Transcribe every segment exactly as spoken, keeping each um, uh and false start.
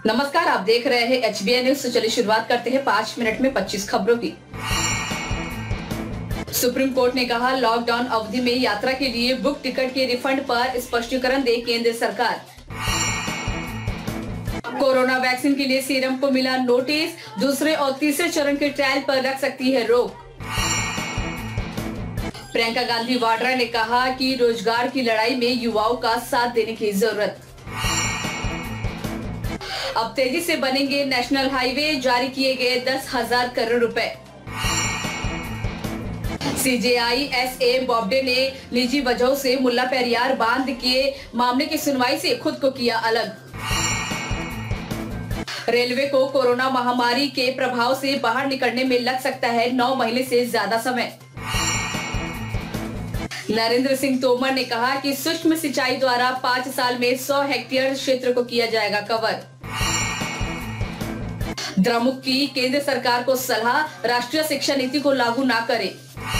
नमस्कार, आप देख रहे हैं एच बी एन न्यूज। तो चलिए शुरुआत करते हैं पाँच मिनट में पच्चीस खबरों की। सुप्रीम कोर्ट ने कहा, लॉकडाउन अवधि में यात्रा के लिए बुक टिकट के रिफंड पर स्पष्टीकरण दे केंद्र सरकार। कोरोना वैक्सीन के लिए सीरम को मिला नोटिस, दूसरे और तीसरे चरण के ट्रायल पर रख सकती है रोक। प्रियंका गांधी वाड्रा ने कहा कि रोजगार की लड़ाई में युवाओं का साथ देने की जरूरत। अब तेजी से बनेंगे नेशनल हाईवे, जारी किए गए दस हजार करोड़ रुपए। सी जे आई एस ए बॉब्डे ने निजी वजहों से मुल्ला पेरियार बांध के मामले की सुनवाई से खुद को किया अलग। रेलवे को कोरोना महामारी के प्रभाव से बाहर निकलने में लग सकता है नौ महीने से ज्यादा समय। नरेंद्र सिंह तोमर ने कहा कि सूक्ष्म सिंचाई द्वारा पाँच साल में सौ हेक्टेयर क्षेत्र को किया जाएगा कवर। द्रमुक की केंद्र सरकार को सलाह, राष्ट्रीय शिक्षा नीति को लागू ना करे।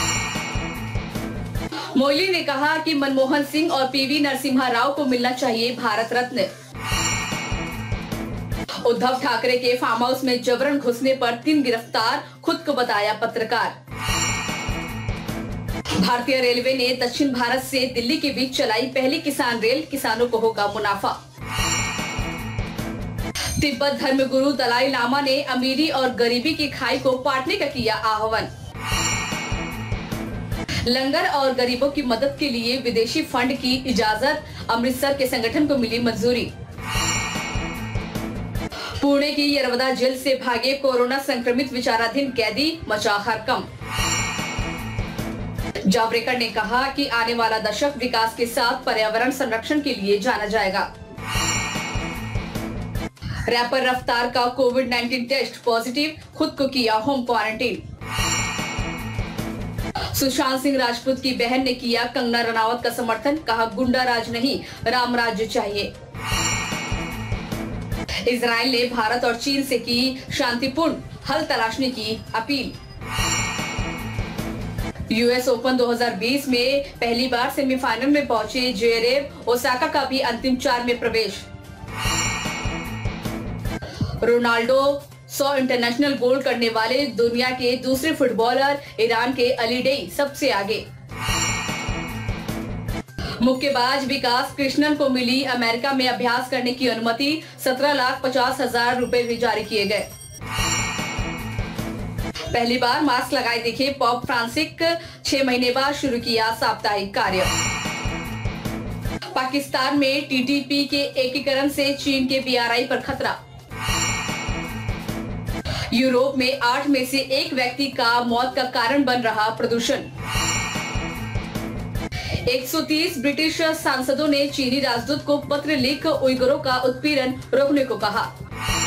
मोइली ने कहा कि मनमोहन सिंह और पी वी नरसिम्हा राव को मिलना चाहिए भारत रत्न। उद्धव ठाकरे के फार्म हाउस में जबरन घुसने पर तीन गिरफ्तार, खुद को बताया पत्रकार। भारतीय रेलवे ने दक्षिण भारत से दिल्ली के बीच चलाई पहली किसान रेल, किसानों को होगा मुनाफा। तिब्बत धर्मगुरु दलाई लामा ने अमीरी और गरीबी की खाई को पाटने का किया आह्वान। लंगर और गरीबों की मदद के लिए विदेशी फंड की इजाजत, अमृतसर के संगठन को मिली मंजूरी। पुणे की यरवदा जेल से भागे कोरोना संक्रमित विचाराधीन कैदी, मचा हड़कंप। जावड़ेकर ने कहा कि आने वाला दशक विकास के साथ पर्यावरण संरक्षण के लिए जाना जाएगा। रैपर रफ्तार का कोविड उन्नीस टेस्ट पॉजिटिव, खुद को किया होम क्वारंटीन। सुशांत सिंह राजपूत की बहन ने किया कंगना रनावत का समर्थन, कहा गुंडा राज नहीं, राम राज्य चाहिए। इजराइल ने भारत और चीन से की शांतिपूर्ण हल तलाशने की अपील। यू एस ओपन दो हज़ार बीस में पहली बार सेमीफाइनल में पहुंचे जेरेव, ओसाका का भी अंतिम चार में प्रवेश। रोनाल्डो सौ इंटरनेशनल गोल करने वाले दुनिया के दूसरे फुटबॉलर, ईरान के अली डेई सबसे आगे। मुक्केबाज विकास कृष्णन को मिली अमेरिका में अभ्यास करने की अनुमति, सत्रह लाख पचास हजार रुपए भी जारी किए गए। पहली बार मास्क लगाए दिखे पॉप फ्रांसिस, छह महीने बाद शुरू किया साप्ताहिक कार्य। पाकिस्तान में टी टी पी के एकीकरण से चीन के पी आर आई पर खतरा। यूरोप में आठ में से एक व्यक्ति का मौत का कारण बन रहा प्रदूषण। एक सौ तीस ब्रिटिश सांसदों ने चीनी राजदूत को पत्र लिख उइगुरों का उत्पीड़न रोकने को कहा।